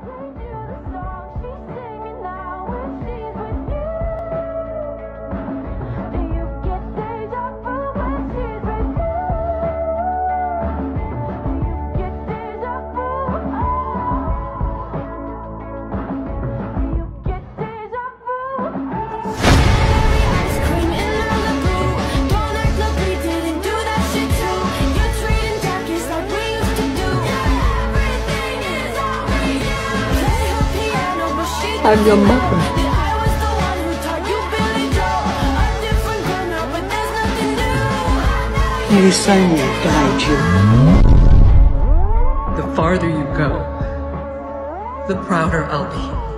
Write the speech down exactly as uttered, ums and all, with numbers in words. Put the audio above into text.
I'm your mother. Your son will guide you. The farther you go, the prouder I'll be.